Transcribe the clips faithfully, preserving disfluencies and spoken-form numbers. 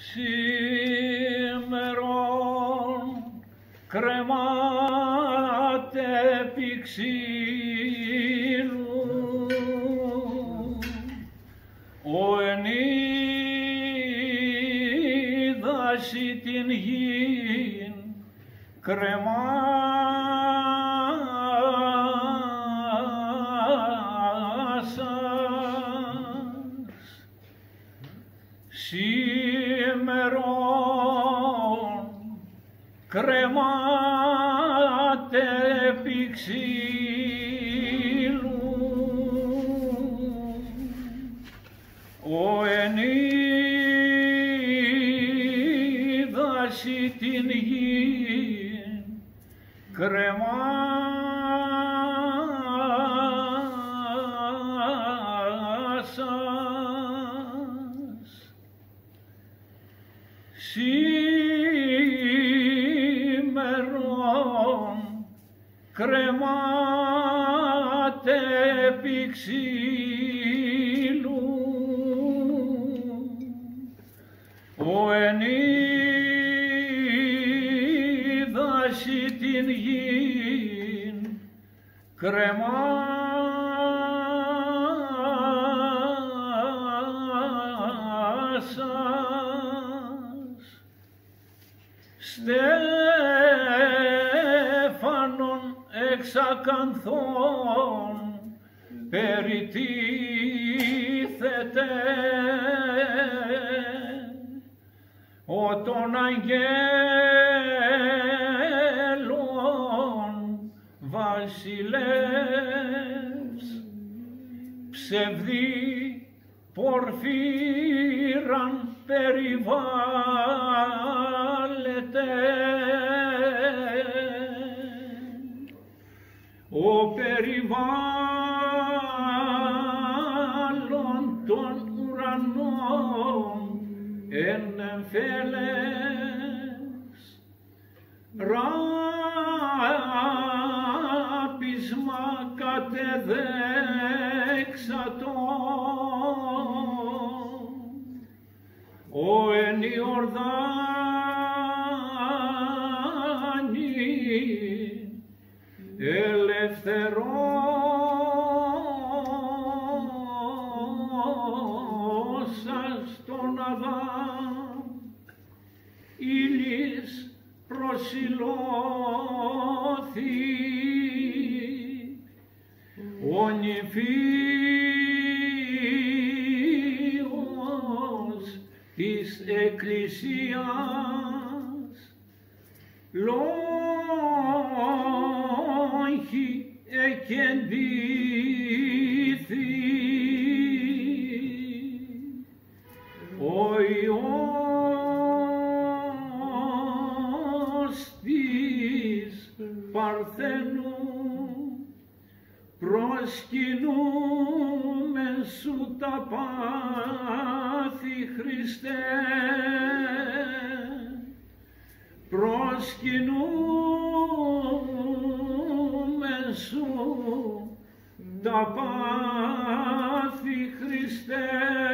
Σήμερον κρεμάται επί ξύλου, ο εν είδασι την γην κρεμάσας. Σήμερον κρεμάται επί ξύλου, ο εν είδασι την γην κρεμάσας. Σήμερον κρεμάται επί ξύλου, ο εν είδασι την γην κρεμάσας. Στέφανον εξακανθών περιτίθεται, ο των αγγέλων βασιλεύς, ψευδή πορφύραν περιβάλλεται, ο περιβάλλον των ουρανών εν εμφέλες, ράπισμα κατεδέξατο, ο εν Ιορδάνη ελευθερώσας τον Αδάμ, ύλης προσιλώθη, ο νηφίος της Εκκλησίας, λόγχη εκεντήθη, ο Υιός της Παρθένου προσκυνούμεν σου τα πάθη Χριστέ, προσκυνούμεν σου τα πάθη Χριστέ,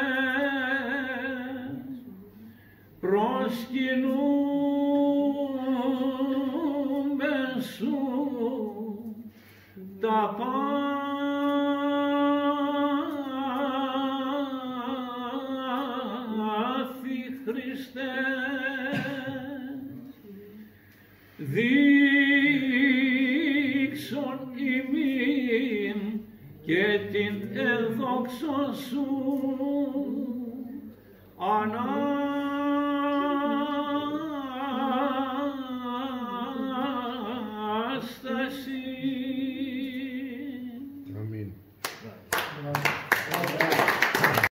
προσκυνούμεν σου τα πάθη Χριστέ. Δείξον ημίν και την εδόξον σου, ανά